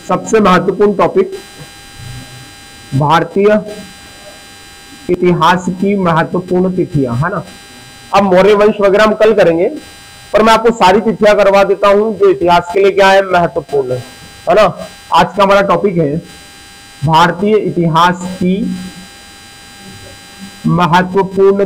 सबसे महत्वपूर्ण टॉपिक भारतीय इतिहास की महत्वपूर्ण तिथियां, है ना। अब मौर्य वंश वगैरह हम कल करेंगे, पर मैं आपको सारी तिथियां करवा देता हूं जो इतिहास के लिए क्या है, महत्वपूर्ण है ना। आज का हमारा टॉपिक है भारतीय इतिहास की महत्वपूर्ण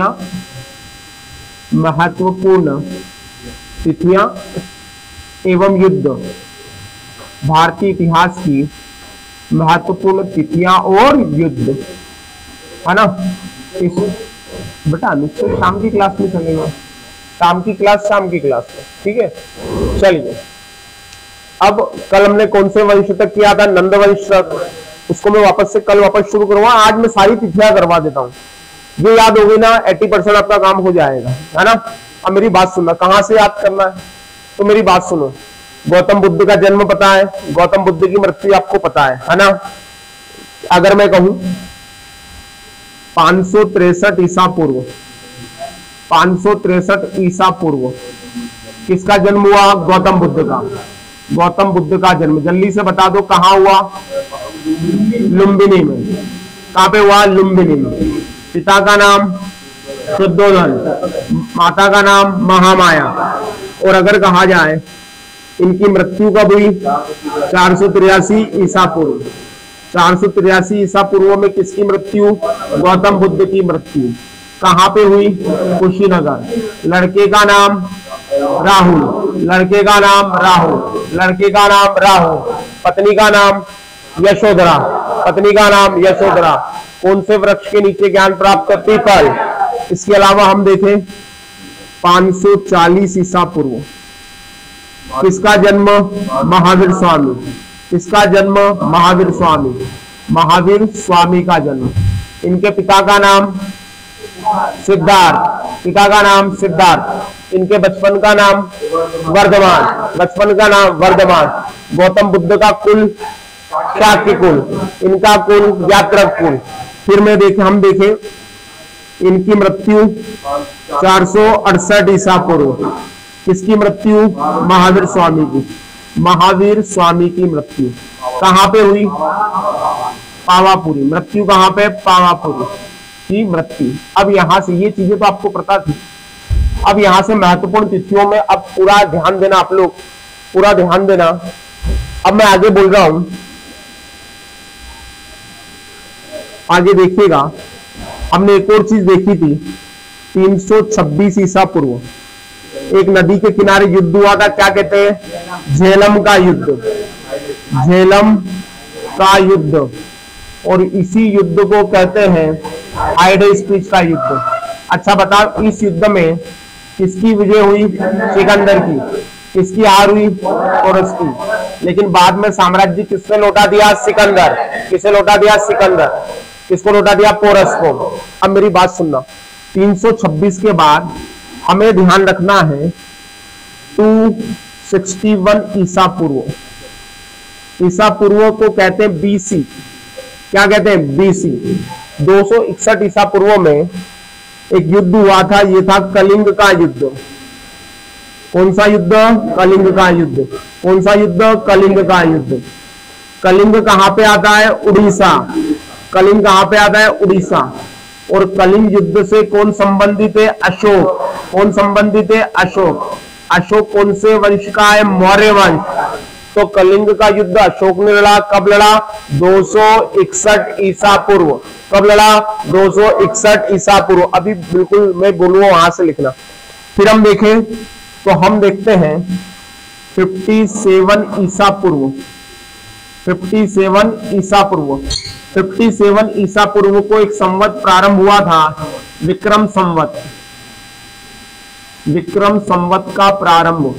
तिथियां एवं युद्ध। भारतीय इतिहास की महत्वपूर्ण तिथियां और युद्ध, है ना। इस बेटा निश्चय शाम की क्लास में चलेगा, शाम की क्लास में, ठीक है। चलिए, अब कल हमने कौन से वंश तक किया था, नंद वंश तक, उसको मैं कल वापस शुरू करूंगा। आज मैं सारी तिथियां करवा देता हूं, ये याद होगी ना 80% आपका काम हो जाएगा, है ना। अब मेरी बात सुनना, कहां से याद करना है, तो मेरी बात सुनो। गौतम बुद्ध का जन्म पता है, गौतम बुद्ध की मृत्यु आपको पता है ना। अगर मैं कहूं 563 ईसा पूर्व, 563 ईसा पूर्व किसका जन्म हुआ, गौतम बुद्ध का। गौतम बुद्ध का जन्म जल्दी से बता दो कहां हुआ, लुम्बिनी में। कहां पे हुआ, लुम्बिनी में। पिता का नाम शुद्धोधन, माता का नाम महामाया। और अगर कहा जाए इनकी मृत्यु कब हुई, 483 ईसा पूर्व। 483 ईसा पूर्व में किसकी मृत्यु, गौतम बुद्ध की मृत्यु। कहां पे हुई, कुशीनगर। लड़के का नाम राहुल, लड़के का नाम राहुल, लड़के का नाम राहुल। पत्नी का नाम यशोधरा, पत्नी का नाम यशोधरा। कौन से वृक्ष के नीचे ज्ञान प्राप्त करती, पीपल। इसके अलावा हम देखें 540 ईसा पूर्व किसका जन्म, महावीर स्वामी। किसका जन्म, महावीर स्वामी। महावीर स्वामी का जन्म। इनके पिता का नाम सिद्धार्थ, पिता का नाम सिद्धार्थ। इनके बचपन का नाम वर्धमान, बचपन का नाम वर्धमान। गौतम बुद्ध का कुल शाक्य कुल, इनका कुल यात्रक कुल। फिर हम देखें इनकी मृत्यु 468 ईसा पूर्व। किसकी मृत्यु, महावीर स्वामी की। महावीर स्वामी की मृत्यु कहां पे हुई, पावापुरी। मृत्यु कहां पे, पावापुरी की मृत्यु। अब यहां से ये चीजें तो आपको पता थी। अब यहां से महत्वपूर्ण तिथियों में अब पूरा ध्यान देना, आप लोग पूरा ध्यान देना। अब मैं आगे बोल रहा हूं, आगे देखिएगा। हमने एक और चीज देखी थी, 326 ईसा पूर्व एक नदी के किनारे युद्ध हुआ था, क्या कहते हैं, झेलम का युद्ध। झेलम का युद्ध, और इसी युद्ध को कहते हैं हाइडे स्पीच का युद्ध। अच्छा बताओ, इस युद्ध में किसकी विजय हुई, सिकंदर की। किसकी हार हुई, पोरस की। लेकिन बाद में साम्राज्य किसने लौटा दिया, सिकंदर। किसे लौटा दिया, सिकंदर। किसको लौटा दिया, पोरस को। अब मेरी बात सुनना, 326 के बाद हमें ध्यान रखना है 261 ईसा पूर्व। ईसा पूर्व को कहते हैं बीसी। क्या कहते हैं, बीसी। 261 ईसा पूर्व में एक युद्ध हुआ था, ये था कलिंग का युद्ध। कौन सा युद्ध, कलिंग का युद्ध। कौन सा युद्ध, कलिंग का युद्ध। कलिंग कहां पे आता है, उड़ीसा। कलिंग कहां पे आता है, उड़ीसा। और कलिंग युद्ध से कौन संबंधित है, अशोक। कौन संबंधित है, अशोक। अशोक कौन से वंश का है, मौर्य वंश। तो कलिंग का युद्ध अशोक ने लड़ा। कब लड़ा, 261 ईसा पूर्व। कब लड़ा, 261 ईसा पूर्व। अभी बिल्कुल मैं बोलूंगा वहां से लिखना। फिर हम देखें तो हम देखते हैं 57 ईसा पूर्व। 57 ईसा पूर्व। 57 ईसा पूर्व को एक संवत प्रारंभ हुआ था, विक्रम संवत। विक्रम संवत का प्रारंभ।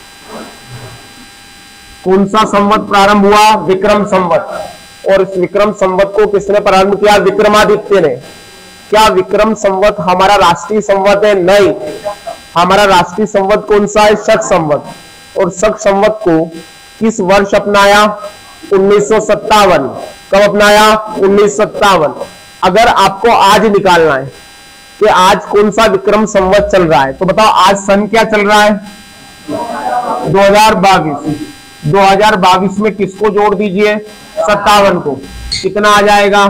कौन सा संवत प्रारंभ हुआ, विक्रम संवत। और इस विक्रम संवत को किसने प्रारंभ किया, विक्रमादित्य ने। क्या विक्रम संवत हमारा राष्ट्रीय संवत है, नहीं। हमारा राष्ट्रीय संवत कौन सा है, शक संवत। और शक संवत को किस वर्ष अपनाया, 1957। कब अपनाया, 1957। अगर आपको आज निकालना है कि आज कौन सा विक्रम संवत चल रहा है, तो बताओ आज सन क्या चल रहा है, 2022। 2022 में किसको जोड़ दीजिए, 57 को, कितना आ जाएगा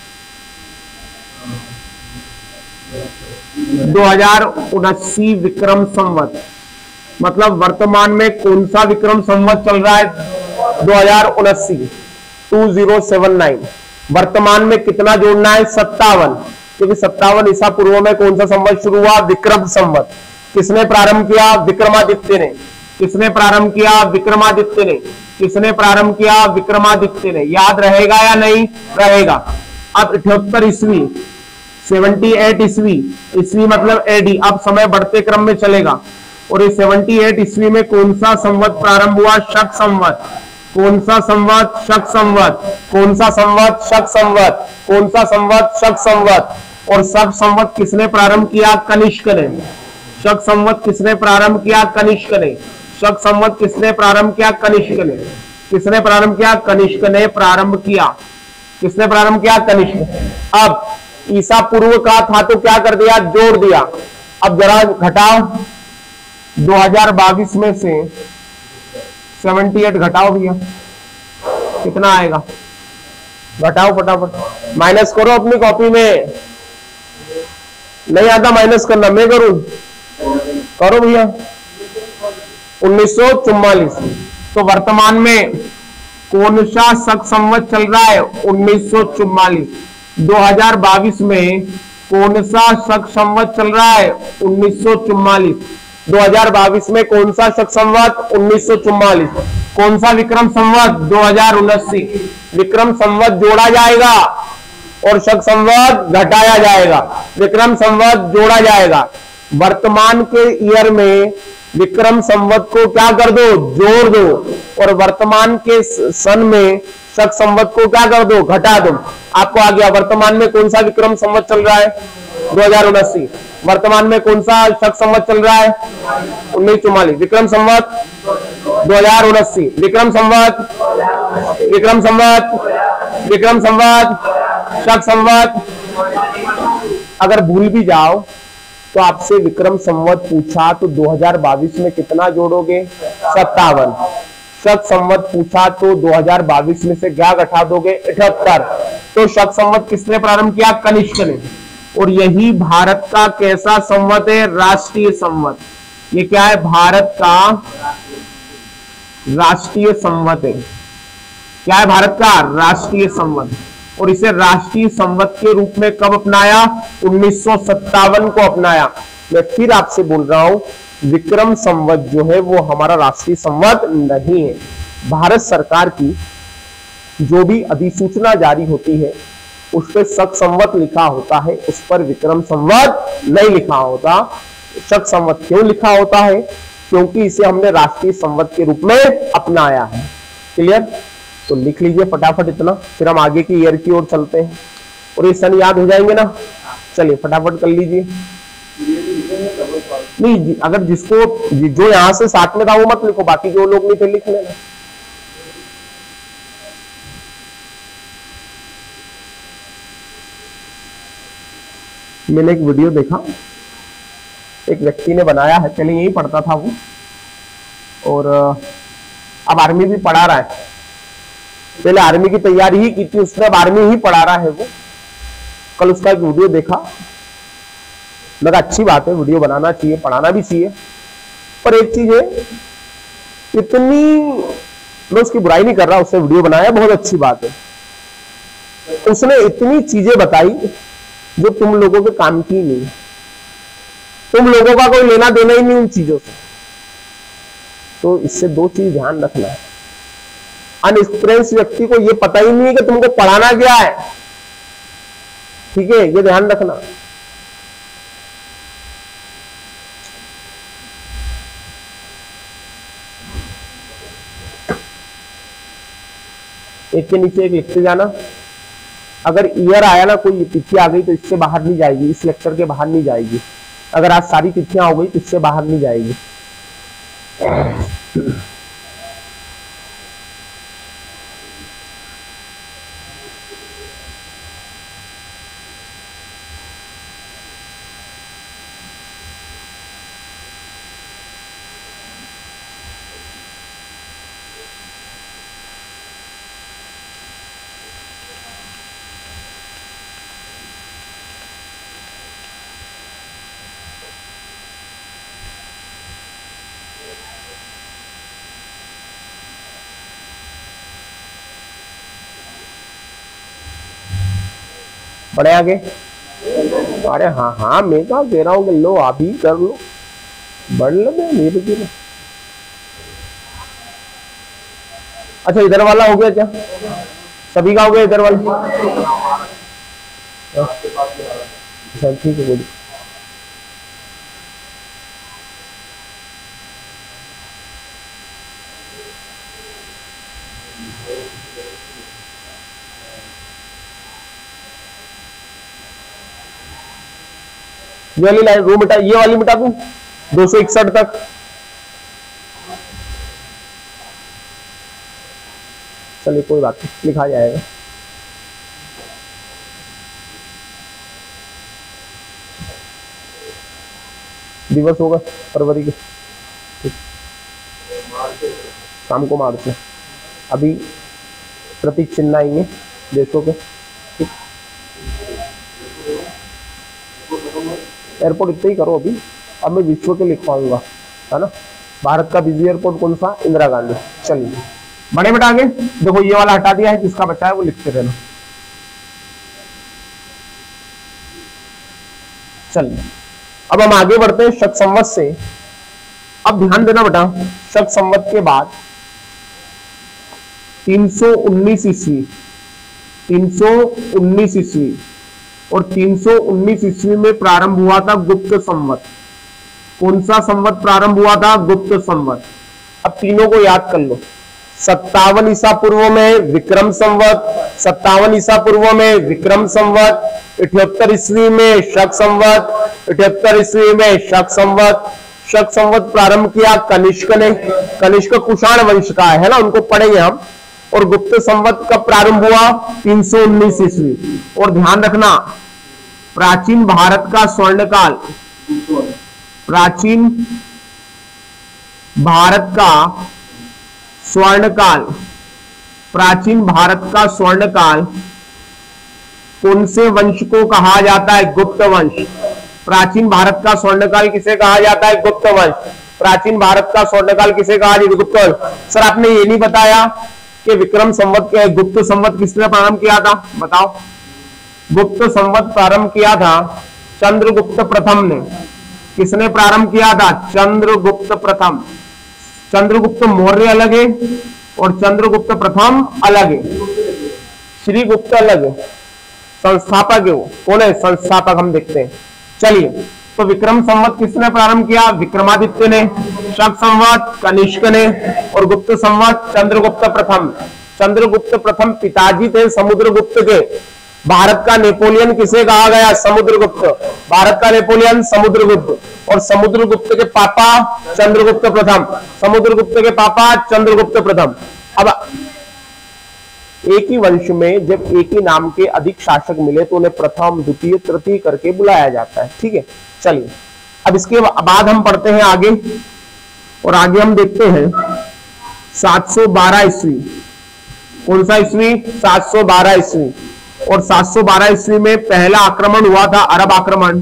2079 विक्रम संवत। मतलब वर्तमान में कौन सा विक्रम संवत चल रहा है, 2079, 2079। वर्तमान में कितना जोड़ना है, 57, क्योंकि 57 ईसा पूर्व में कौन सा संवत शुरू हुआ, विक्रम संवत। किसने प्रारंभ किया, विक्रमादित्य ने। किसने प्रारंभ किया, विक्रमादित्य ने। किसने प्रारंभ किया, विक्रमादित्य ने। याद रहेगा या नहीं रहेगा। अब 78 ईस्वी, 78 ईस्वी, ईस्वी मतलब एडी, अब समय बढ़ते क्रम में चलेगा। और इस 78 ईस्वी में कौन सा संवत प्रारंभ हुआ, शक संवत। कौन सा संवत, शक संवत। कौन सा संवत, शक संवत। कौन सा संवत, शक संवत। और शक संवत किसने प्रारंभ किया, कनिष्क ने। शक संवत किसने प्रारंभ किया, कनिष्क ने। शक संवत किसने प्रारंभ किया, कनिष्क ने। किसने प्रारंभ किया, कनिष्क ने प्रारंभ किया। किसने प्रारंभ किया, कनिष्क। अब ईसा पूर्व का था तो क्या कर दिया, जोड़ दिया। अब जरा घटाओ, 2022 में से 78 घटाओ भैया, कितना आएगा, घटाओ फटाफट, माइनस करो अपनी कॉपी में। नहीं आता माइनस करना, मैं करूं, करो भैया। 1944। तो वर्तमान में कौन सा शक संवत चल रहा है, 1944। 2022 में कौन सा शक संवत चल रहा है, 1944। 2022 में कौन सा शक संवत, 1944। कौन सा विक्रम संवत, 2079। विक्रम संवत जोड़ा जाएगा और शक संवत घटाया जाएगा। विक्रम संवत जोड़ा जाएगा। वर्तमान के ईयर में विक्रम संवत को क्या कर दो, जोड़ दो, और वर्तमान के सन में शक संवत को क्या कर दो, घटा दो। आपको आ गया। वर्तमान में कौन सा विक्रम संवत चल रहा है, 2079। वर्तमान में कौन सा शक संवत चल रहा है, 1944। विक्रम संवत 2079। विक्रम संवत, विक्रम संवत, विक्रम संवत, शक संवत। अगर भूल भी जाओ तो आपसे विक्रम संवत पूछा तो 2022 में कितना जोड़ोगे, 57। शक संवत पूछा तो 2022 में से क्या घटा दोगे, 78। तो शक संवत किसने प्रारंभ किया, कनिष्क ने। और यही भारत का कैसा संवत है, राष्ट्रीय संवत। ये क्या है, भारत का राष्ट्रीय संवत है। क्या है, भारत का राष्ट्रीय संवत। और इसे राष्ट्रीय संवत के रूप में कब अपनाया, 1957 को अपनाया। मैं फिर आपसे बोल रहा हूं, विक्रम संवत जो है वो हमारा राष्ट्रीय संवत नहीं है। भारत सरकार की जो भी अधिसूचना जारी होती है उस पर शक संवत लिखा होता है, उस पर विक्रम संवत नहीं लिखा होता। शक संवत क्यों लिखा होता है, क्योंकि इसे हमने राष्ट्रीय संवत के रूप में अपनाया है। क्लियर, तो लिख लीजिए फटाफट इतना, फिर हम आगे की ईयर की ओर चलते हैं और ये सन याद हो जाएंगे ना। चलिए फटाफट कर लीजिए। नहीं, अगर जिसको जो यहां से साथ में था वो मत लिखो, बाकी जो लोग नहीं थे लिख लेना। मैंने एक वीडियो देखा, एक व्यक्ति ने बनाया है, पहले यही पढ़ता था वो, और अब आर्मी भी पढ़ा रहा है। पहले आर्मी की तैयारी ही की थी उसने, अब आर्मी ही पढ़ा रहा है वो। कल उसका एक वीडियो देखा, लगा अच्छी बात है, वीडियो बनाना चाहिए, पढ़ाना भी चाहिए। पर एक चीज है, इतनी, मैं उसकी बुराई नहीं कर रहा, उसने वीडियो बनाया, बहुत अच्छी बात है। उसने इतनी चीजें बताई जो तुम लोगों के काम की नहीं, तुम लोगों का कोई लेना देना ही नहीं उन चीजों से। तो इससे दो चीज ध्यान रखना है। अनएक्सपीरियंस व्यक्ति को यह पता ही नहीं है कि तुमको पढ़ाना क्या है, ठीक है, ये ध्यान रखना। एक के नीचे एक लिखते जाना। अगर ईयर आया ना, कोई तिथि आ गई तो इससे बाहर नहीं जाएगी, इस लेक्चर के बाहर नहीं जाएगी। अगर आज सारी तिथियां हो गई तो इससे बाहर नहीं जाएगी। बढ़े आगे। अरे हाँ हाँ, मैं तो कह रहा हूँ कि लो आप ही कर लो, बढ़ लो मेरे की। अच्छा इधर वाला हो गया क्या? सभी का हो गया इधर वाला? अच्छा ठीक है, बोलिए। ये वाली लाइन रो मिटा, ये वाली मिटा दूं 261 तक। चलिए कोई बात नहीं, लिखा जाएगा। दिवस होगा फरवरी के, शाम को मार्च में। अभी प्रतीक चिन्ह आएंगे देशों के। एयरपोर्ट इतना ही करो अभी, अब मैं विश्व के लिखवाऊंगा, है ना। भारत का बिजी एयरपोर्ट कौन सा? इंदिरा गांधी। चलिए बड़े बेटा आगे देखो, ये वाला हटा दिया है, जिसका बचा है वो लिखते रहना। चलिए अब हम आगे बढ़ते हैं शक संवत से। अब ध्यान देना बेटा, शक संवत के बाद 319 ईस्वी, 319 ईस्वी और 319 ईस्वी में प्रारंभ हुआ था गुप्त संवत। कौन सा संवत प्रारंभ हुआ था? गुप्त संवत। अब तीनों को याद कर लो। 57 ईसा पूर्व में विक्रम संवत, 57 ईसा पूर्व में विक्रम संवत, 78 ईस्वी में शक संवत, 78 ईस्वी में शक संवत। शक संवत प्रारंभ किया कनिष्क ने, कनिष्क कुषाण वंश का है ना, उनको पढ़ेंगे हम। और गुप्त संवत कब प्रारंभ हुआ? 319 ईस्वी। और ध्यान रखना, प्राचीन भारत का स्वर्णकाल, प्राचीन भारत का स्वर्णकाल, प्राचीन भारत का स्वर्णकाल कौन से वंश को कहा जाता है? गुप्त वंश। प्राचीन भारत का स्वर्णकाल किसे कहा जाता है? गुप्त वंश। प्राचीन भारत का स्वर्णकाल किसे कहा जाता है? गुप्त वंश। सर आपने ये नहीं बताया कि विक्रम संवत के गुप्त संवत किसने प्रारंभ किया था? बताओ। गुप्त संवत प्रारंभ किया था चंद्रगुप्त प्रथम ने। किसने प्रारंभ किया था? चंद्रगुप्त प्रथम। चंद्रगुप्त मौर्य अलग है और चंद्रगुप्त प्रथम अलग है। श्रीगुप्त अलग है, संस्थापक है वो। कौन है संस्थापक? हम देखते हैं। चलिए तो विक्रम संवत किसने प्रारंभ किया? विक्रमादित्य ने। शक संवत कनिष्क ने। और गुप्त संवत चंद्रगुप्त प्रथम। चंद्रगुप्त प्रथम पिताजी थे समुद्रगुप्त के। भारत का नेपोलियन किसे कहा गया? समुद्रगुप्त। भारत का नेपोलियन समुद्रगुप्त। और समुद्रगुप्त के पापा चंद्रगुप्त प्रथम। समुद्रगुप्त के पापा चंद्रगुप्त प्रथम। अब एक ही वंश में जब एक ही नाम के अधिक शासक मिले तो उन्हें प्रथम, द्वितीय, तृतीय करके बुलाया जाता है। ठीक है, चलिए अब इसके बाद हम पढ़ते हैं आगे। और आगे हम देखते हैं 712 ईस्वी। कौन सा ईस्वी? 712 ईस्वी। और 712 ईस्वी में पहला आक्रमण हुआ था, अरब आक्रमण।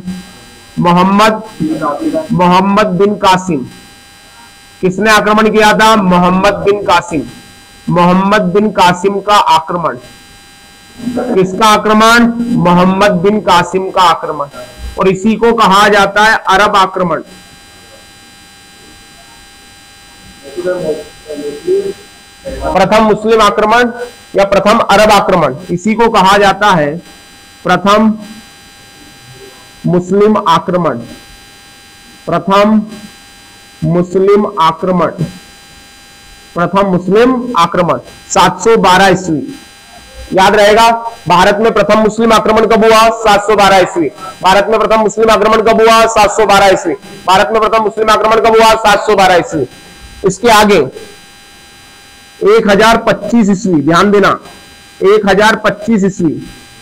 मोहम्मद बिन कासिम। किसने आक्रमण किया था? मोहम्मद बिन कासिम। मोहम्मद बिन कासिम का आक्रमण। किसका आक्रमण? मोहम्मद बिन कासिम का आक्रमण। और इसी को कहा जाता है अरब आक्रमण। प्रथम मुस्लिम आक्रमण या प्रथम अरब आक्रमण, इसी को कहा जाता है प्रथम मुस्लिम आक्रमण। प्रथम मुस्लिम आक्रमण। प्रथम मुस्लिम आक्रमण 712 ईस्वी। याद रहेगा, भारत में प्रथम मुस्लिम आक्रमण कब हुआ? 712 ईस्वी। भारत में प्रथम मुस्लिम आक्रमण कब हुआ? 712 ईस्वी। भारत में प्रथम मुस्लिम आक्रमण कब हुआ? 712 ईस्वी। इसके आगे 1025 ईस्वी, ध्यान देना, 1025 ईस्वी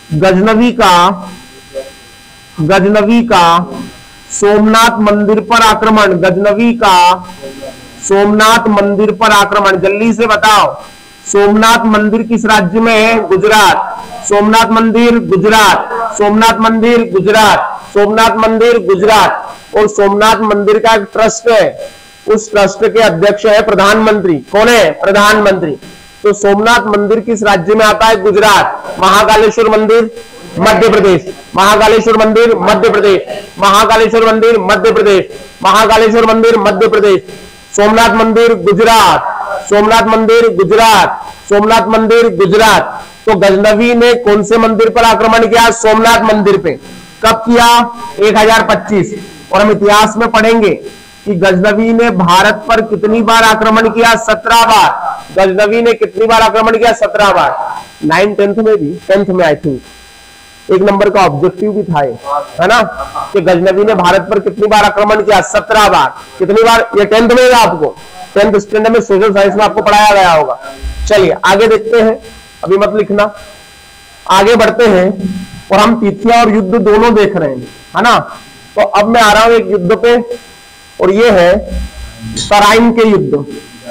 गजनवी का सोमनाथ मंदिर पर आक्रमण। गजनवी का सोमनाथ मंदिर पर आक्रमण। जल्दी से बताओ, सोमनाथ मंदिर किस राज्य में है? गुजरात। सोमनाथ मंदिर गुजरात। सोमनाथ मंदिर गुजरात। सोमनाथ मंदिर गुजरात। और सोमनाथ मंदिर का एक ट्रस्ट है, उस ट्रस्ट के अध्यक्ष है प्रधानमंत्री। कौन है? प्रधानमंत्री। तो सोमनाथ मंदिर किस राज्य में आता है? गुजरात। महाकालेश्वर मंदिर मध्य प्रदेश। महाकालेश्वर मंदिर मध्य प्रदेश। महाकालेश्वर मंदिर मध्य प्रदेश। महाकालेश्वर मंदिर मध्य प्रदेश। सोमनाथ मंदिर गुजरात। सोमनाथ मंदिर गुजरात। सोमनाथ मंदिर गुजरात। तो गजनवी ने कौन से मंदिर पर आक्रमण किया? सोमनाथ मंदिर पे। कब किया? 1025। और हम इतिहास में पढ़ेंगे कि गजनवी ने भारत पर कितनी बार आक्रमण किया? 17 बार। गजनवी ने कितनी बार आक्रमण किया? 17 बार। 9th 10th में भी, 10th में आई थिंक एक नंबर का ऑब्जेक्टिव भी था, है ना, कि गजनवी ने भारत पर कितनी बार आक्रमण किया? 17 बार। कितनी बार? ये 10th में आपको 10th स्टैंडर्ड में सोशल साइंस में आपको पढ़ाया गया होगा। चलिए आगे देखते हैं, अभी मत लिखना, आगे बढ़ते हैं। और हम तिथियां और युद्ध दोनों देख रहे हैं, है ना। तो अब मैं आ रहा हूं एक युद्ध पे, और ये है तराइन के युद्ध।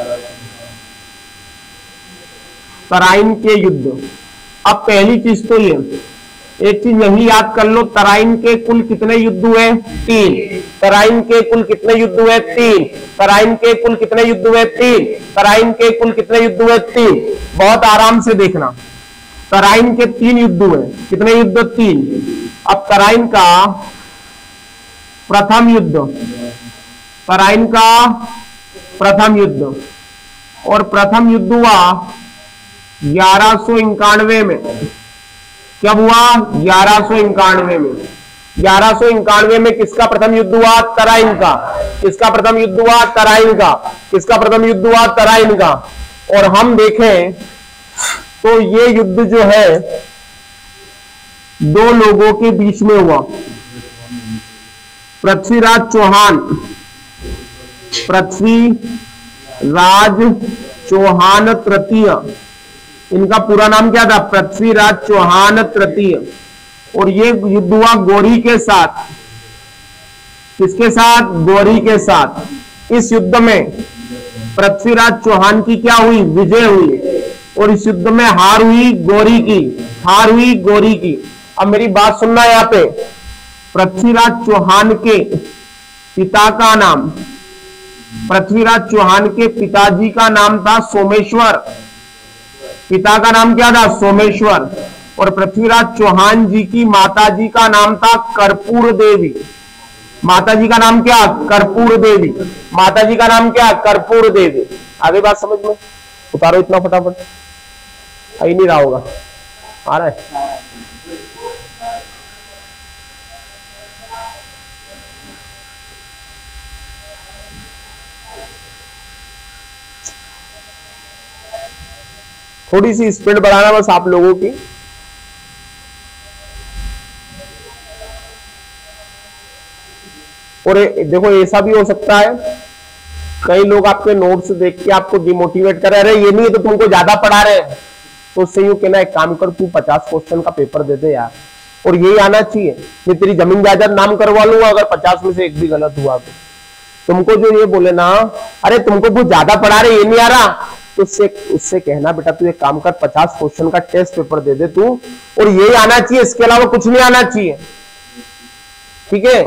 तराइन के युद्ध। अब पहली चीज तो ये, एक चीज यही याद कर लो, तराइन के कुल कितने युद्ध हुए? 3। तराइन के कुल कितने युद्ध हुए? 3। तराइन के कुल कितने युद्ध हुए? 3। तराइन के कुल कितने युद्ध हुए? 3। बहुत आराम से देखना, तराइन के 3 युद्ध हुए। कितने युद्ध? 3। अब तराइन का प्रथम युद्ध, तराइन का प्रथम युद्ध, और प्रथम युद्ध हुआ 1191 में। कब हुआ? 1191 में। 1191 में किसका प्रथम युद्ध हुआ? तराइन का। किसका प्रथम युद्ध हुआ? तराइन का। किसका प्रथम युद्ध हुआ? तराइन का। और हम देखें तो ये युद्ध जो है 2 लोगों के बीच में हुआ। पृथ्वीराज चौहान, पृथ्वीराज चौहान तृतीय, इनका पूरा नाम क्या था? पृथ्वीराज चौहान तृतीय। और ये युद्ध हुआ गौरी के साथ। किसके साथ? गौरी के साथ। इस युद्ध में पृथ्वीराज चौहान की क्या हुई? विजय हुई। और इस युद्ध में हार हुई गौरी की। हार हुई गौरी की। अब मेरी बात सुनना, यहां पे पृथ्वीराज चौहान के पिता का नाम, पृथ्वीराज चौहान के पिताजी का नाम था सोमेश्वर। पिता का नाम क्या था? सोमेश्वर। और पृथ्वीराज चौहान जी की माताजी का नाम था कर्पूर देवी। माताजी का नाम क्या? कर्पूर देवी। माताजी का नाम क्या? कर्पूर देवी। आगे बात समझ में? उतारो इतना फटाफट, आ ही नहीं रहा होगा, आ रहा है? थोड़ी सी स्पीड बढ़ाना बस आप लोगों की। और देखो ऐसा भी हो सकता है, कई लोग आपके नोट्स देख के आपको डिमोटिवेट कर रहे हैं, ये नहीं है तो तुमको ज्यादा पढ़ा रहे हैं, तो उससे यूं कहना, एक काम कर, तू 50 क्वेश्चन का पेपर दे दे यार, और यही आना चाहिए। मैं तेरी जमीन जायदाद नाम करवा लूंगा अगर 50 में से एक भी गलत हुआ तो। तुमको जो ये बोले ना, अरे तुमको बहुत ज्यादा पढ़ा रहे, ये नहीं आ रहा, तो उससे कहना, बेटा तू एक काम कर, 50 क्वेश्चन का टेस्ट पेपर दे दे तू, और यही आना चाहिए, इसके अलावा कुछ नहीं आना चाहिए। ठीक है?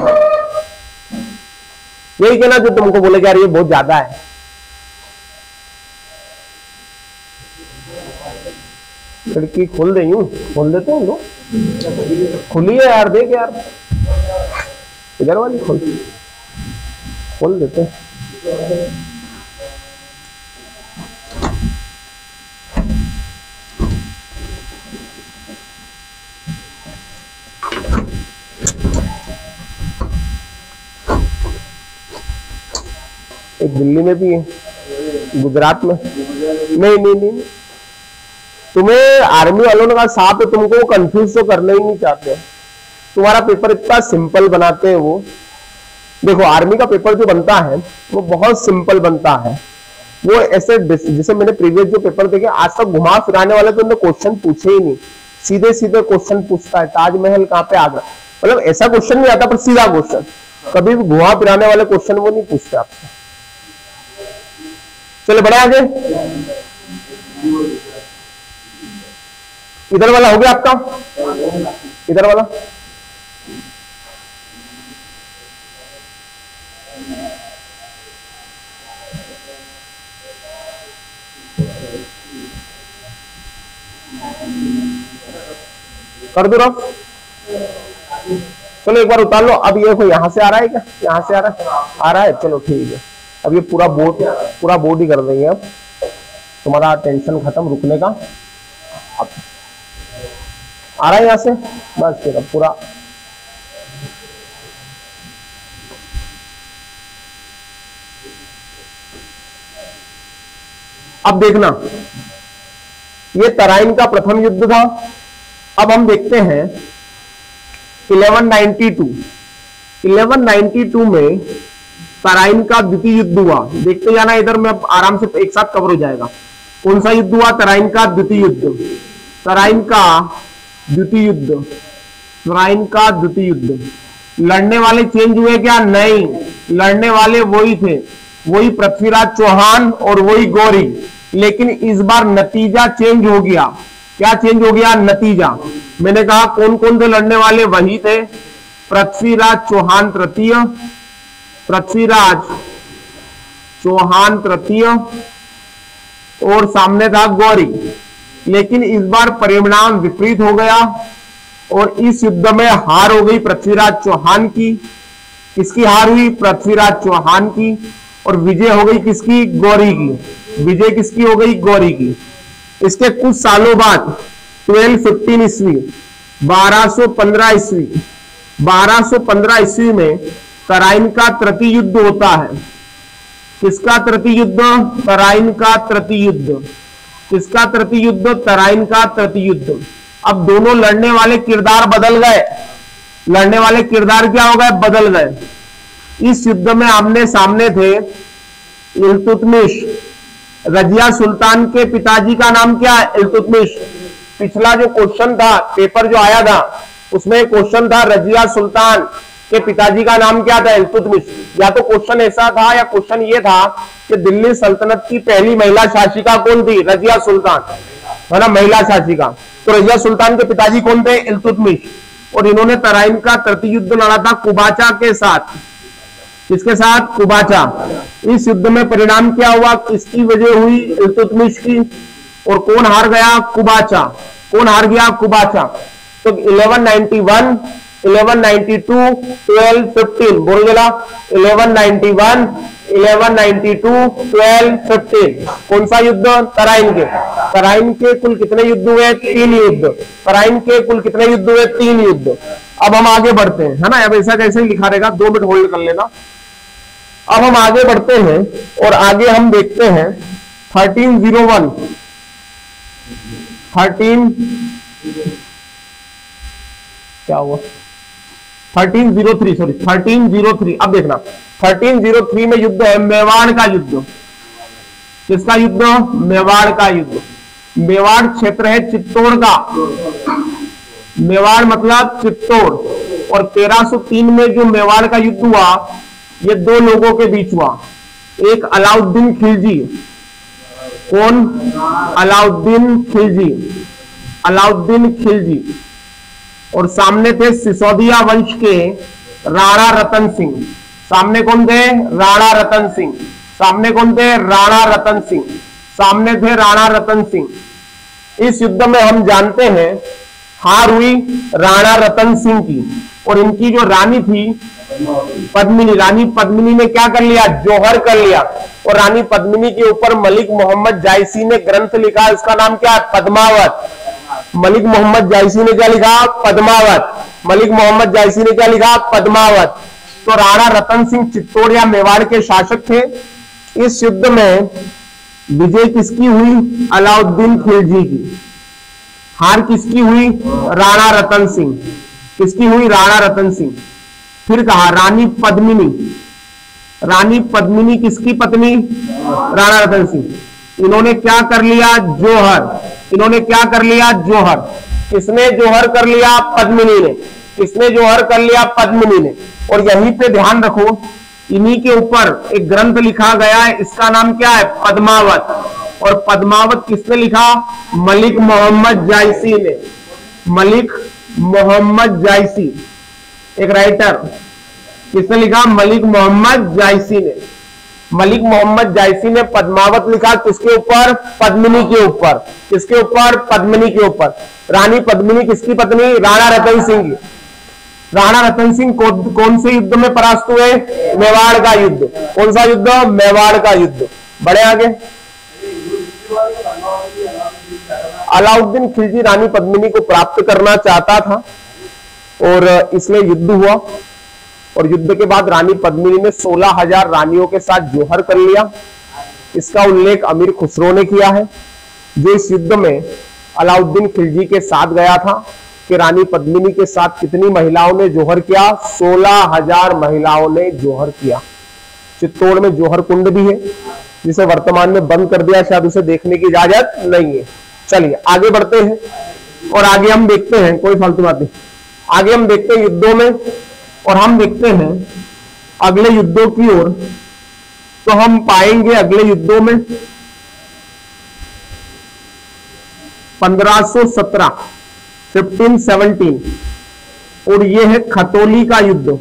यही कहना जो तुमको बोले यार ये बहुत ज्यादा है। खिड़की खोल दे, यूं खोल देते हैं लोग, खुली है यार, देख यार, इधर वाली खोल देते हैं। एक दिल्ली में भी है, गुजरात में। नहीं, तुम्हें आर्मी वालों ने कहा साहब, तो तुमको कंफ्यूज तो करना ही नहीं चाहते, तुम्हारा पेपर इतना सिंपल बनाते हैं वो। देखो आर्मी का पेपर जो बनता है वो बहुत सिंपल बनता है। वो ऐसे, जैसे मैंने प्रीवियस जो पेपर देखे, आज तक घुमा फिराने वाले तो उन्होंने क्वेश्चन पूछे ही नहीं, सीधे सीधे क्वेश्चन पूछता है, ताजमहल कहाँ पे, आगरा, मतलब ऐसा क्वेश्चन नहीं आता, पर सीधा क्वेश्चन, कभी भी घुमा फिराने वाले क्वेश्चन वो नहीं पूछते आपसे। चलो बढ़े आगे। इधर वाला हो गया आपका, इधर वाला। कर दो रफ। चलो एक बार उतार लो। अब ये यहां से आ रहा है क्या? यहां से आ रहा है। चलो ठीक है, अब ये पूरा बोर्ड ही कर देंगे। अब तुम्हारा टेंशन खत्म रुकने का। अब आ रहा है यहां से, बस फिर अब पूरा अब देखना, ये तराइन का प्रथम युद्ध था। अब हम देखते हैं 1192 में तराइन का द्वितीय युद्ध हुआ। देखते जाना इधर में, अब आराम से एक साथ कवर हो जाएगा। कौन सा युद्ध हुआ? तराइन का द्वितीय युद्ध। तराइन का द्वितीय युद्ध, तराइन का द्वितीय युद्ध। लड़ने वाले चेंज हुए क्या? नहीं, लड़ने वाले वही थे, वही पृथ्वीराज चौहान और वही गौरी। लेकिन इस बार नतीजा चेंज हो गया। क्या चेंज हो गया? नतीजा। मैंने कहा कौन कौन थे लड़ने वाले? वही थे, पृथ्वीराज चौहान तृतीय, पृथ्वीराज चौहान तृतीय और सामने था गौरी। लेकिन इस बार परिणाम विपरीत हो गया और इस युद्ध में हार हो गई पृथ्वीराज चौहान की। किसकी हार हुई? पृथ्वीराज चौहान की। और विजय हो गई किसकी? गौरी की। विजय किसकी हो गई? गौरी की। इसके कुछ सालों बाद 1215 ईस्वी, 1215 ईस्वी, 1215 ईस्वी में तराइन का तृतीय युद्ध होता है। किसका तृतीय युद्ध? तराइन का तृतीय युद्ध। किसका तृतीय युद्ध? तराइन का तृतीय युद्ध। अब दोनों लड़ने वाले किरदार बदल गए। लड़ने वाले किरदार क्या हो गए? बदल गए। इस युद्ध में आमने सामने थे इल्तुतमिश। रजिया सुल्तान के पिताजी का नाम क्या है? इल्तुतमिश। पिछला जो क्वेश्चन था, पेपर जो आया था, उसमें क्वेश्चन था रजिया सुल्तान के पिताजी का नाम क्या था? इल्तुतमिश। या तो क्वेश्चन ऐसा था या क्वेश्चन ये था कि दिल्ली सल्तनत की पहली महिला शासिका कौन थी? रजिया सुल्तान, है ना, महिला शासिका। तो रजिया सुल्तान के पिताजी कौन थे? इल्तुतमिश। और इन्होंने तराइन का तृतीय युद्ध लड़ा था कुबाचा के साथ। किसके साथ? कुबाचा। इस युद्ध में परिणाम क्या हुआ? किसकी वजह हुई? इल्तुतमिश की। और कौन हार गया? कुबाचा। कौन हार गया? कुबाचा। तो 1191, 1192, 1215 बोल गया। 1191, 1192, 1215 कौन सा युद्ध? तराइन के। तराइन के कुल कितने युद्ध हुए? 3 युद्ध। तराइन के कुल कितने युद्ध हुए? 3 युद्ध। अब हम आगे बढ़ते हैं, है ना। अब ऐसा कैसे ही लिखा रहेगा, 2 मिनट होल्ड कर लेना। अब हम आगे बढ़ते हैं और आगे हम देखते हैं 1301, 13 क्या हुआ? 1303, सॉरी 1303। अब देखना 1303 में युद्ध है मेवाड़ का युद्ध। किसका युद्ध? मेवाड़ का युद्ध। मेवाड़ क्षेत्र है चित्तौड़ का। मेवाड़ मतलब चित्तौड़। और 1303 में जो मेवाड़ का युद्ध हुआ, ये 2 लोगों के बीच हुआ। एक अलाउद्दीन खिलजी। कौन? अलाउद्दीन खिलजी। अलाउद्दीन खिलजी। और सामने थे सिसोदिया वंश के राणा रतन सिंह। सामने कौन थे? राणा रतन सिंह। सामने कौन थे? राणा रतन सिंह। सामने थे राणा रतन सिंह। इस युद्ध में हम जानते हैं हार हुई राणा रतन सिंह की। और इनकी जो रानी थी पद्मिनी, रानी पद्मिनी ने क्या कर लिया? जौहर कर लिया। और रानी पद्मिनी के ऊपर मलिक मोहम्मद जायसी ने ग्रंथ लिखा, उसका नाम क्या है? पद्मावत। मलिक मोहम्मद जायसी ने क्या लिखा? पद्मावत। मलिक मोहम्मद जायसी ने क्या लिखा? पद्मावत। तो राणा रतन सिंह चित्तौड़ या मेवाड़ के शासक थे। इस युद्ध में विजय किसकी हुई? अलाउद्दीन खिलजी की। हार किसकी हुई? राणा रतन सिंह। किसकी हुई? राणा रतन सिंह। फिर कहा रानी पद्मिनी। रानी पद्मिनी किसकी पत्नी? राणा रतन सिंह। इन्होंने क्या कर लिया? जौहर। इन्होंने क्या कर लिया? जौहर। किसने जौहर कर लिया? पद्मिनी ने। किसने जौहर कर लिया? पद्मिनी ने। और यहीं पे ध्यान रखो, इन्हीं के ऊपर एक ग्रंथ लिखा गया है, इसका नाम क्या है? पद्मावत। और पद्मावत किसने लिखा? मलिक मोहम्मद जायसी ने। मलिक मोहम्मद जायसी, एक राइटर। किसने लिखा? मलिक मोहम्मद जायसी ने। मलिक मोहम्मद जायसी ने पद्मावत लिखा। किसके ऊपर? पद्मिनी के ऊपर। किसके ऊपर? पद्मिनी के ऊपर। रानी पद्मिनी किसकी पत्नी? राणा रतन सिंह की। राणा रतन सिंह कौन से युद्ध में परास्त हुए? मेवाड़ का युद्ध। कौन सा युद्ध? मेवाड़ का युद्ध। बड़े आगे। अलाउद्दीन खिलजी रानी पद्मिनी को प्राप्त करना चाहता था और इसलिए युद्ध हुआ, और युद्ध के बाद रानी पद्मिनी ने 16,000 रानियों के साथ जोहर कर लिया। इसका उल्लेख अमीर खुसरो ने किया है, जो इस युद्ध में अलाउद्दीन खिलजी के साथ गया था, कि रानी पद्मिनी के साथ कितनी महिलाओं ने जोहर किया? 16,000 महिलाओं ने जोहर किया। चित्तौड़ में जोहर कुंड भी है, जिसे वर्तमान में बंद कर दिया, शायद उसे देखने की इजाजत नहीं है। चलिए आगे बढ़ते हैं और आगे हम देखते हैं, कोई फालतू बात नहीं, आगे हम देखते हैं युद्धों में, और हम देखते हैं अगले युद्धों की ओर। तो हम पाएंगे अगले युद्धों में 1517 1517, और यह है खतौली का युद्ध।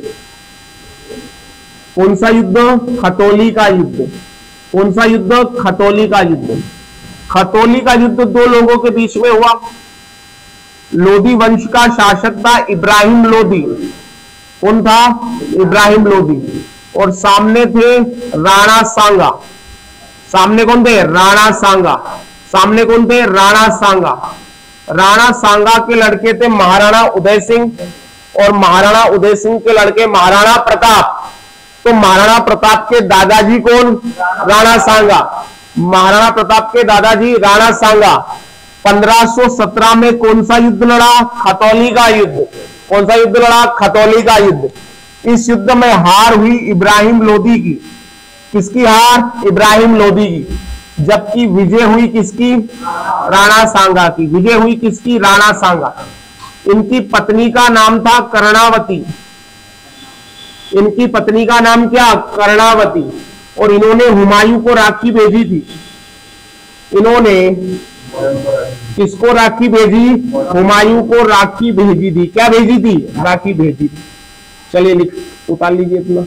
कौन सा युद्ध? खतौली का युद्ध। कौन सा युद्ध? खतौली का युद्ध। खतौली का युद्ध दो लोगों के बीच में हुआ। लोधी वंश का शासक था इब्राहिम लोधी। कौन था? इब्राहिम लोधी। और सामने थे राणा सांगा। सामने कौन थे? राणा सांगा। सामने कौन थे? राणा सांगा। राणा सांगा के लड़के थे महाराणा उदय सिंह, और महाराणा उदय सिंह के लड़के महाराणा प्रताप। तो महाराणा प्रताप के दादाजी कौन? राणा सांगा। महाराणा प्रताप के दादाजी राणा सांगा 1517 में कौन सा युद्ध लड़ा? खतौली का युद्ध। कौन सा युद्ध लड़ा? खतौली का युद्ध। इस युद्ध में हार हुई इब्राहिम लोधी की। किसकी हार? इब्राहिम लोधी की। जबकि विजय हुई किसकी? राणा सांगा की। विजय हुई किसकी? राणा सांगा। इनकी पत्नी का नाम था कर्णावती। इनकी पत्नी का नाम क्या? कर्णावती। और इन्होंने हुमायूं को राखी भेजी थी। इन्होंने किसको राखी भेजी? हुमायूं को राखी भेजी थी। क्या भेजी थी? राखी भेजी थी। चलिए लिख उतार लीजिए इतना,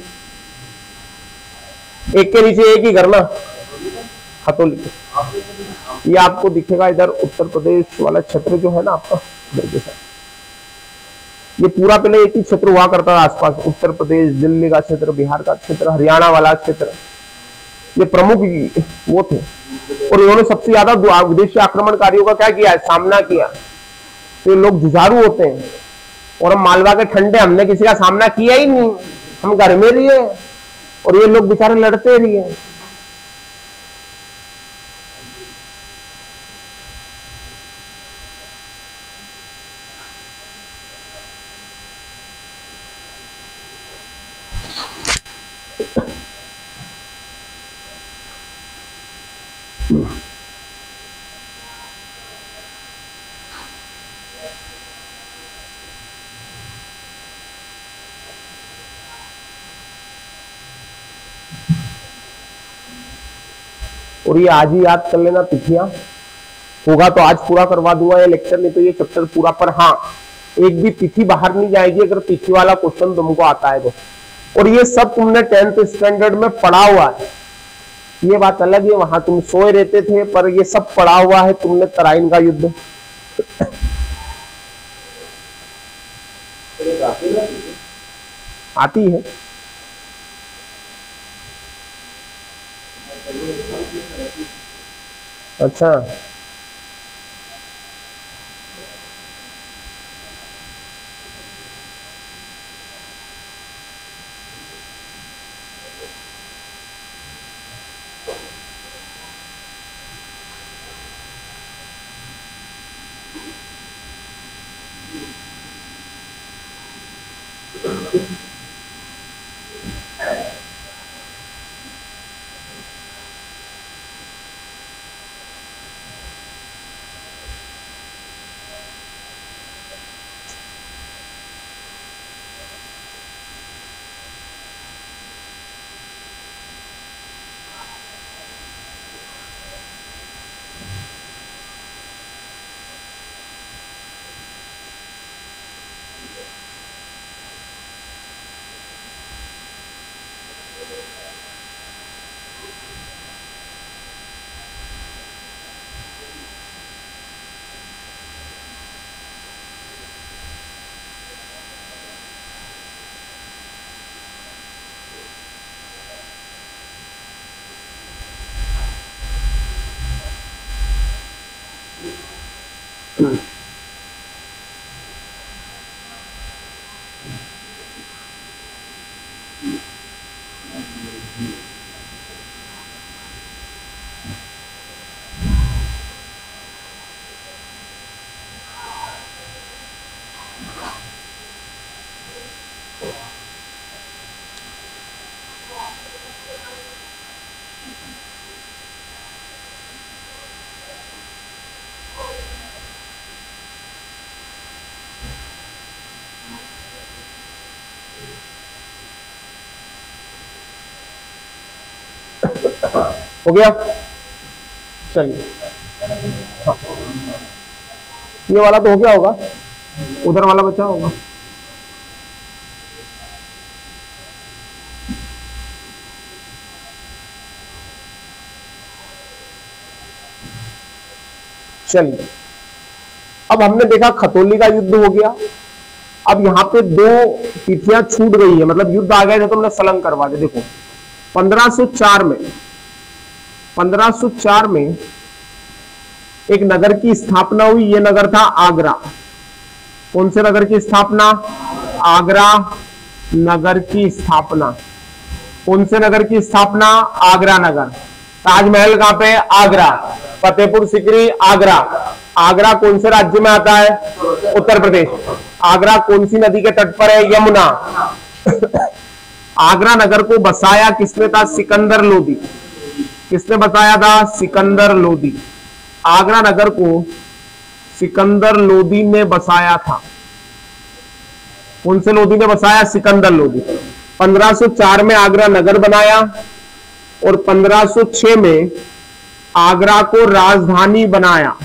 एक के नीचे एक ही करना। खतौली, ये आपको दिखेगा इधर उत्तर प्रदेश वाला क्षेत्र जो है ना आपका, ये पूरा पहले एक ही क्षेत्र हुआ करता था आसपास। उत्तर प्रदेश, दिल्ली का क्षेत्र, बिहार का क्षेत्र, हरियाणा वाला क्षेत्र, ये प्रमुख वो थे। और इन्होंने सबसे ज्यादा विदेशी आक्रमणकारियों का क्या किया है? सामना किया। तो ये लोग जुझारू होते हैं, और हम मालवा के ठंडे, हमने किसी का सामना किया ही नहीं, हम घर में रहिए, और ये लोग बेचारे लड़ते रहिए। और ये आज ही याद कर लेना तिथियां, होगा तो आज पूरा करवा दूंगा ये लेक्चर, नहीं तो ये चैप्टर पूरा। पर हाँ, एक भी तिथि बाहर नहीं जाएगी अगर तिथि वाला क्वेश्चन तुमको आता है तो। और ये सब तुमने 10th स्टैंडर्ड में पढ़ा हुआ है, ये बात अलग है, वहां तुम सोए रहते थे, पर ये सब पढ़ा हुआ है तुमने। तराइन का युद्ध आती है। अच्छा, हो गया। चलिए, हाँ। ये वाला तो हो गया होगा, उधर वाला बचा होगा। चलिए, अब हमने देखा खतौली का युद्ध हो गया। अब यहां पे दो तिथियां छूट गई है, मतलब युद्ध आ गया तो हमने सलंग करवा दे। देखो 1504 में एक नगर की स्थापना हुई। ये नगर था आगरा। कौन से नगर की स्थापना? आगरा नगर की स्थापना। कौन से नगर की स्थापना? आगरा नगर। ताजमहल कहां पे? आगरा। फतेहपुर सीकरी आगरा। आगरा कौन से राज्य में आता है? उत्तर प्रदेश। आगरा कौन सी नदी के तट पर है? यमुना। आगरा नगर को बसाया किसने था? सिकंदर लोदी। किसने बसाया था? सिकंदर लोदी। आगरा नगर को सिकंदर लोदी ने बसाया था। कौन से लोदी ने बसाया? सिकंदर लोदी। 1504 में आगरा नगर बनाया और 1506 में आगरा को राजधानी बनाया।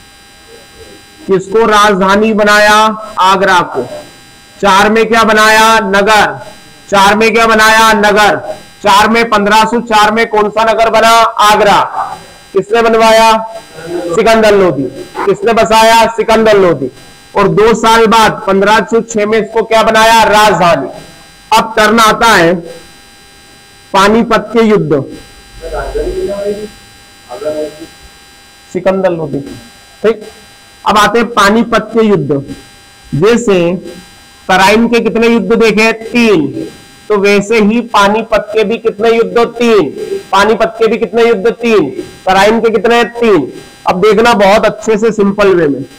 किसको राजधानी बनाया? आगरा को। 4 में क्या बनाया? नगर। 4 में क्या बनाया? नगर। 4 में 1504 में कौन सा नगर बना? आगरा। किसने बनवाया? सिकंदर लोदी। किसने बसाया? सिकंदर लोदी। और 2 साल बाद 1506 में इसको क्या बनाया? राजधानी। अब टर्न आता है पानीपत के युद्ध। सिकंदर लोदी, ठीक। अब आते हैं पानीपत के युद्ध। जैसे तराइन के कितने युद्ध देखे? 3। तो वैसे ही पानीपत के भी कितने युद्ध? 3। पानीपत के भी कितने युद्ध? 3। तराइन के कितने? 3। अब देखना बहुत अच्छे से सिंपल वे में।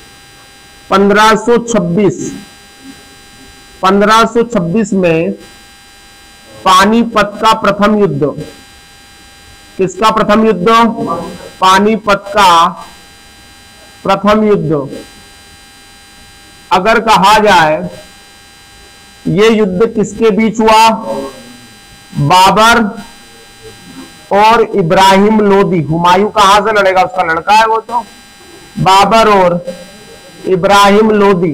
1526 में पानीपत का प्रथम युद्ध। किसका प्रथम युद्ध? पानीपत का प्रथम युद्ध। अगर कहा जाए ये युद्ध किसके बीच हुआ? बाबर और इब्राहिम लोदी। हुमायूं कहां से लड़ेगा? उसका लड़का है वो तो। बाबर और इब्राहिम लोदी।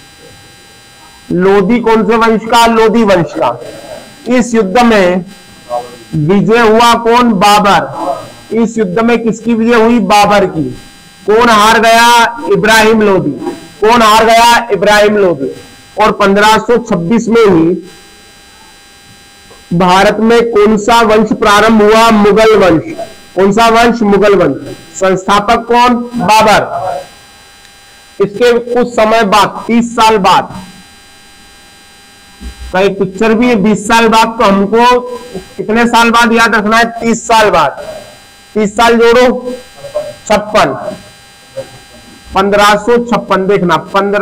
लोदी कौन से वंश का? लोदी वंश का। इस युद्ध में विजय हुआ कौन? बाबर। इस युद्ध में किसकी विजय हुई? बाबर की। कौन हार गया? इब्राहिम लोदी। कौन हार गया? इब्राहिम लोदी। और 1526 में ही भारत में कौन सा वंश प्रारंभ हुआ? मुगल वंश। कौन सा वंश? मुगल वंश। संस्थापक कौन? बाबर। इसके कुछ समय बाद, 30 साल बाद, कई पिक्चर भी है 20 साल बाद, तो हमको कितने साल बाद याद रखना है? 30 साल बाद। 30 साल जोड़ो, 56। 1556 देखना।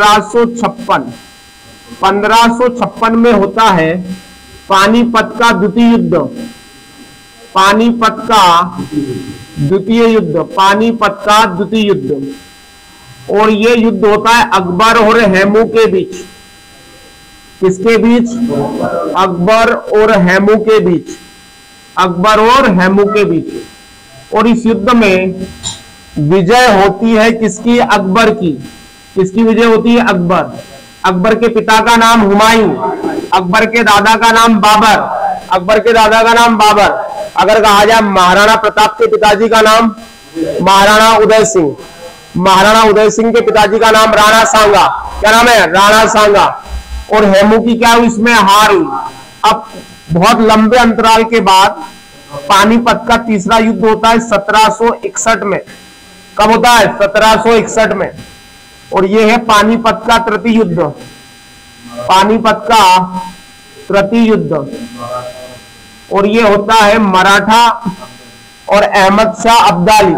1556 में होता है पानीपत का द्वितीय युद्ध। पानीपत का द्वितीय युद्ध। पानीपत का द्वितीय युद्ध। और ये युद्ध होता है अकबर और हेमू के बीच। किसके बीच? अकबर और हेमू के बीच। अकबर और हेमू के बीच। और इस युद्ध में विजय होती है किसकी? अकबर की। किसकी विजय होती है? अकबर। अकबर के पिता का नाम हुमायूं। अकबर के दादा का नाम बाबर। अकबर के दादा का नाम बाबर। अगर कहा जाए महाराणा प्रताप के पिताजी का नाम? महाराणा उदय सिंह। महाराणा उदय सिंह के पिताजी का नाम राणा सांगा। क्या नाम है? राणा सांगा। और हेमू की क्या हुई? इसमें हार हुई। अब बहुत लंबे अंतराल के बाद पानीपत का तीसरा युद्ध होता है 1761 में। कब होता है? 1761 में। और ये है पानीपत का तृतीय युद्ध, पानीपत का तृतीय युद्ध। और ये होता है मराठा और अहमद शाह अब्दाली,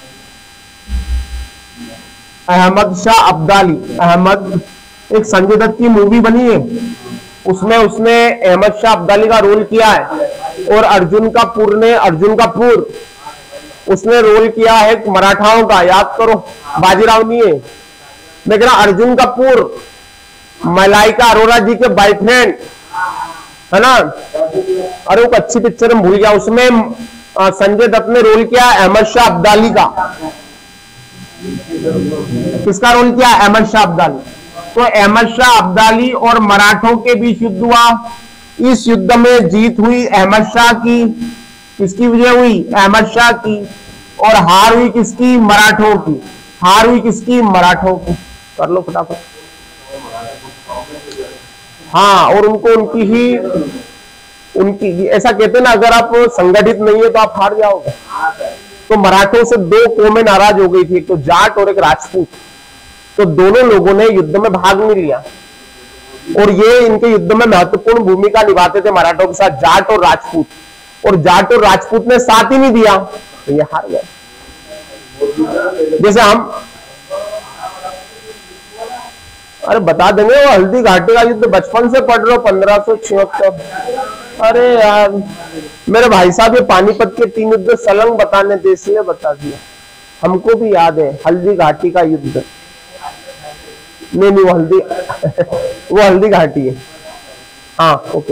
अहमद शाह अब्दाली। अहमद, एक संजय दत्त की मूवी बनी है, उसमें उसने अहमद शाह अब्दाली का रोल किया है। और अर्जुन कपूर ने, अर्जुन कपूर उसने रोल किया है मराठाओं का, याद करो, बाजीराव नहीं है। मैं कह रहा अर्जुन कपूर मलाइका अरोरा जी के बॉयफ्रेंड है ना। अरे वो अच्छी पिक्चर में भूल गया, उसमें संजय दत्त ने रोल किया अहमद शाह अब्दाली का। किसका रोल किया? अहमद शाह अब्दाली। तो अहमद शाह अब्दाली और मराठों के बीच युद्ध हुआ। इस युद्ध में जीत हुई अहमद शाह की। किसकी विजय हुई? अहमद शाह की। और हार हुई किसकी? मराठों की। हार हुई किसकी? मराठों की। कर लो फटाफट। हाँ, और उनको उनकी ऐसा कहते ना, अगर आप संगठित नहीं है तो आप हार जाओगे। तो मराठों से दो कौमें नाराज हो गई थी, एक तो जाट और एक राजपूत। तो दोनों लोगों ने युद्ध में भाग नहीं लिया और ये इनके युद्ध में महत्वपूर्ण भूमिका निभाते थे मराठों के साथ जाट और राजपूत। और जाट और राजपूत ने साथ ही नहीं दिया तो ये हार गए। जैसे हम, अरे बता देंगे, वो हल्दी घाटी का युद्ध बचपन से पढ़ रहे हो, 1576। अरे यार मेरे भाई साहब ये पानीपत के 3 युद्ध सलंग बताने थे, इसलिए बता दिया। हमको भी याद है हल्दी घाटी का युद्ध। नहीं वो हल्दी वो हल्दी घाटी है। हाँ ओके।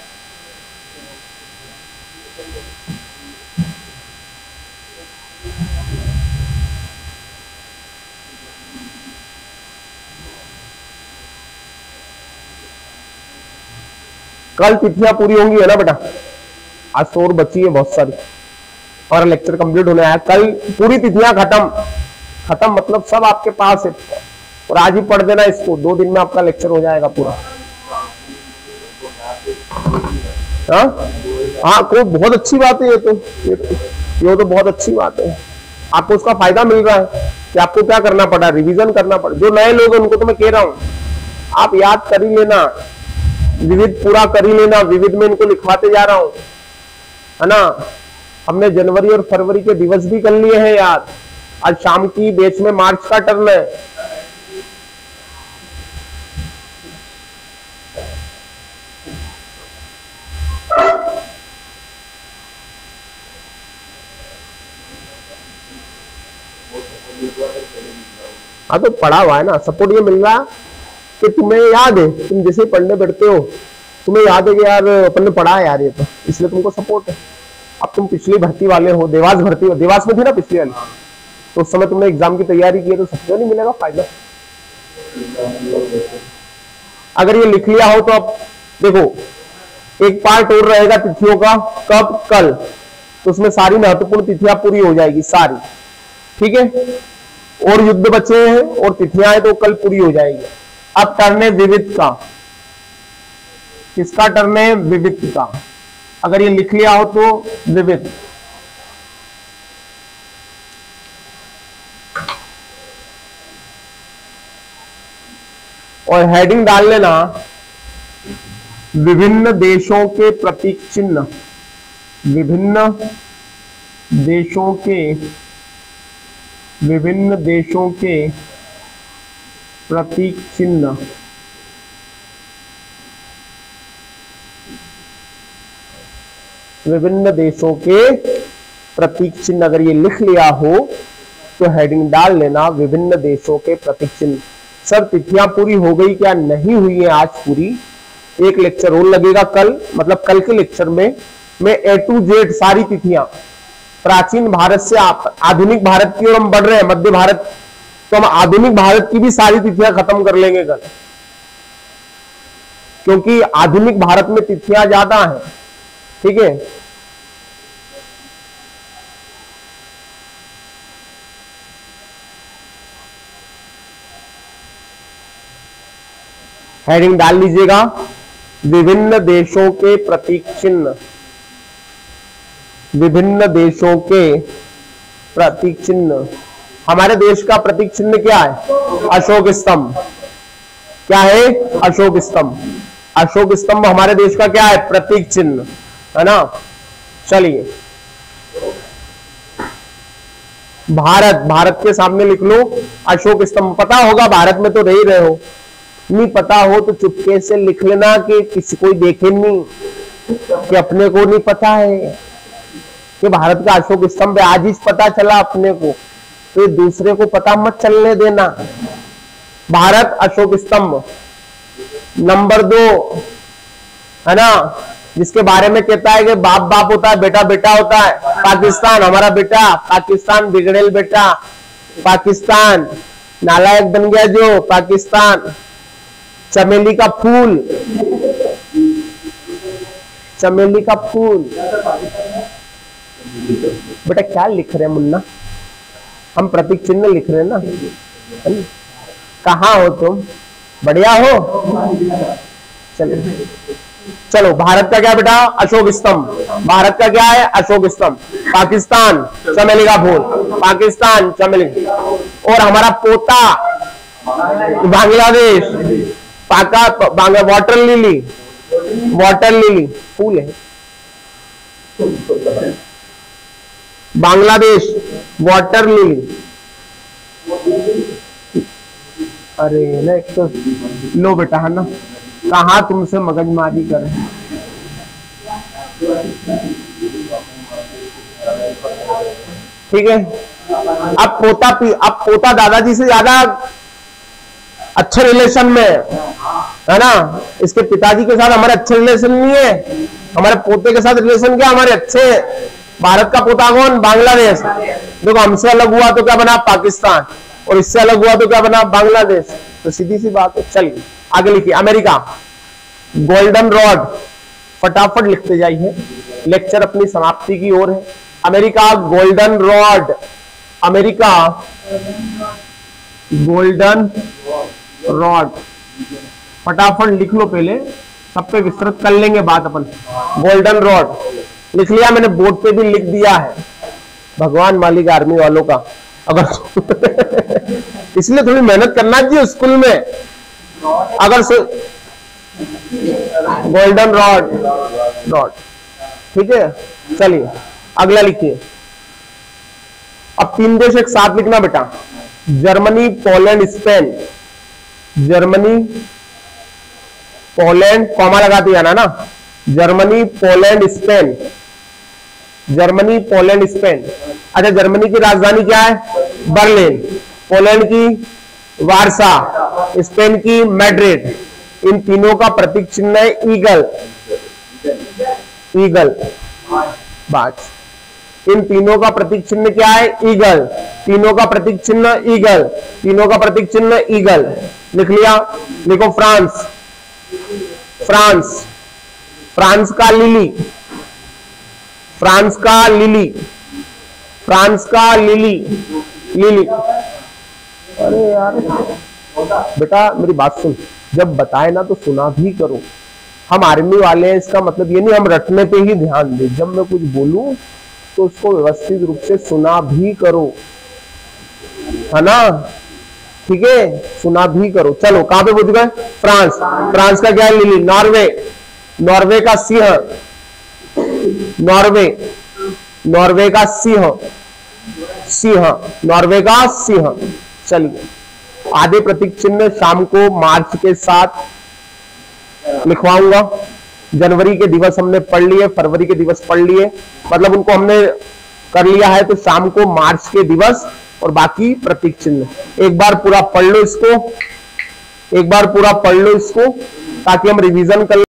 कल तिथियां पूरी होंगी है ना बेटा? आज तो और बची है बहुत सारी और लेक्चर कंप्लीट होने आया। कल पूरी तिथियां खत्म मतलब सब आपके पास है और आज ही पढ़ देना इसको, 2 दिन में आपका लेक्चर हो जाएगा पूरा। हाँ को बहुत अच्छी बात है ये तो बहुत अच्छी बात है। आपको उसका फायदा मिल रहा है कि आपको क्या करना पड़ा, रिवीजन करना पड़ा। जो नए लोग हैं उनको तो मैं कह रहा हूं आप याद कर ही लेना, विविध पूरा कर ही लेना। विविध में इनको लिखवाते जा रहा हूं है ना। हमने जनवरी और फरवरी के दिवस भी कर लिए हैं याद। आज शाम की बैच में मार्च का टर्न है। हाँ तो पढ़ा हुआ है ना, सपोर्ट ये मिल रहा कि तुम्हें याद है, तुम जैसे पढ़ने बैठते हो तुम्हें याद है कि यार अपन ने पढ़ा है यार ये तो, इसलिए तुमको सपोर्ट है। अब तुम पिछली भर्ती वाले हो, देवास भर्ती हो, देवास में थी ना पिछली वाली, तो उस समय तुमने एग्जाम की तैयारी की है तो सबको नहीं मिलेगा फायदा। अगर ये लिख लिया हो तो अब देखो एक पार्ट और रहेगा तिथियों का, कब? कल। तो उसमें सारी महत्वपूर्ण तिथियां पूरी हो जाएगी सारी, ठीक है। और युद्ध बचे हैं और तिथियां हैं तो कल पूरी हो जाएगी। अब टर्न है विविध का। किसका टर्न है? विविध का। अगर ये लिख लिया हो तो विविध। और हेडिंग डाल लेना विभिन्न देशों के प्रतीक चिन्ह, विभिन्न देशों के प्रतीक चिन्ह। विभिन्न देशों के प्रतीक चिन्ह अगर ये लिख लिया हो तो हेडिंग डाल लेना विभिन्न देशों के प्रतीक चिन्ह। सर तिथियां पूरी हो गई क्या? नहीं हुई है आज पूरी, एक लेक्चर और लगेगा कल, मतलब कल के लेक्चर में मैं A to Z सारी तिथियां, प्राचीन भारत से आधुनिक भारत की ओर हम बढ़ रहे हैं, मध्य भारत, तो हम आधुनिक भारत की भी सारी तिथियां खत्म कर लेंगे कल, क्योंकि आधुनिक भारत में तिथियां ज्यादा हैं, ठीक है। हेडिंग डाल लीजिएगा विभिन्न देशों के प्रतीक चिन्ह, विभिन्न देशों के प्रतीक चिन्ह। हमारे देश का प्रतीक चिन्ह क्या है? अशोक स्तंभ। क्या है? अशोक स्तंभ। अशोक स्तंभ हमारे देश का क्या है? प्रतीक चिन्ह है ना। चलिए भारत के सामने लिख लो अशोक स्तंभ। पता होगा, भारत में तो रह ही रहे हो। नहीं पता हो तो चुपके से लिख लेना कि किसी कोई देखे नहीं, कि अपने को नहीं पता है कि भारत का अशोक स्तंभ है। आज ही पता चला अपने को, तो दूसरे को पता मत चलने देना। भारत अशोक स्तंभ। नंबर 2 है ना, जिसके बारे में कहता है कि बाप बाप होता है, बेटा बेटा होता है। पाकिस्तान हमारा बेटा, पाकिस्तान बिगड़ेल बेटा, पाकिस्तान नालायक बन गया जो पाकिस्तान। चमेली का फूल, चमेली का फूल। बेटा क्या लिख रहे हैं मुन्ना? हम प्रतीक चिन्ह लिख रहे हैं ना। कहाँ हो तुम? बढ़िया हो? चलो चलो, भारत का क्या बेटा? अशोक स्तंभ। भारत का क्या है? अशोक स्तंभ। पाकिस्तान चमेली का फूल, पाकिस्तान चमेली। और हमारा पोता Bangladesh, water lily, water lily फूल है। Bangladesh water lily. अरे ना, एक तो लो बेटा है ना, कहा तुमसे मगजमारी कर। ठीक है, अब पोता दादाजी से ज्यादा अच्छे रिलेशन में है ना। इसके पिताजी के साथ हमारे अच्छे रिलेशन नहीं है, हमारे पोते के साथ रिलेशन क्या हमारे अच्छे। भारत का पोता कौन? बांग्लादेश। देखो हमसे अलग हुआ तो क्या बना? पाकिस्तान। और इससे अलग हुआ तो क्या बना? बांग्लादेश। तो सीधी सी बात है। चलिए आगे लिखिए। America golden rod. फटाफट लिखते जाइए, लेक्चर अपनी समाप्ति की ओर है। America golden rod. America golden rod. फटाफट लिख लो, पहले सब पे विस्तृत कर लेंगे बात अपन। गोल्डन रॉड लिख लिया मैंने, बोर्ड पे भी लिख दिया है। भगवान मालिक आर्मी वालों का अगर इसलिए थोड़ी मेहनत करना चाहिए स्कूल में। अगर गोल्डन रॉड ठीक है। चलिए अगला लिखिए। अब 3 देश एक साथ लिखना बेटा। Germany, Poland, Spain. Germany, Poland, comma लगा दिया ना। Germany, Poland, Spain. Germany, Poland, Spain. अच्छा, जर्मनी की राजधानी क्या है? बर्लिन। पोलैंड की वारसा, स्पेन की मैड्रिड। इन तीनों का प्रतीक चिन्ह है ईगल। ईगल बाज। इन तीनों का प्रतीक चिन्ह क्या है? ईगल। तीनों का प्रतीक चिन्ह ईगल। तीनों का प्रतीक चिन्ह ईगल। लिख लिया। लिखो फ्रांस। फ्रांस, फ्रांस का लिली। फ्रांस का लिली। फ्रांस का लिली। लिली। अरे यार बेटा मेरी बात सुन, जब बताए ना तो सुना भी करो। हम आर्मी वाले हैं, इसका मतलब ये नहीं हम रटने पे ही ध्यान दें। जब मैं कुछ बोलूं तो उसको व्यवस्थित रूप से सुना भी करो, है ना। ठीक है, सुना भी करो। चलो कहां पे पहुंच गए? फ्रांस। फ्रांस का क्या है? लिली। नॉर्वे। नॉर्वे का सिंह। नॉर्वे। नॉर्वे का सिंह। सिंह। नॉर्वे का सिंह। चलिए आधे प्रतीक चिन्ह शाम को मार्च के साथ लिखवाऊंगा। जनवरी के दिवस हमने पढ़ लिए, फरवरी के दिवस पढ़ लिए, मतलब उनको हमने कर लिया है। तो शाम को मार्च के दिवस और बाकी प्रतीक चिन्ह एक बार पूरा पढ़ लो इसको, एक बार पूरा पढ़ लो इसको, ताकि हम रिवीजन कर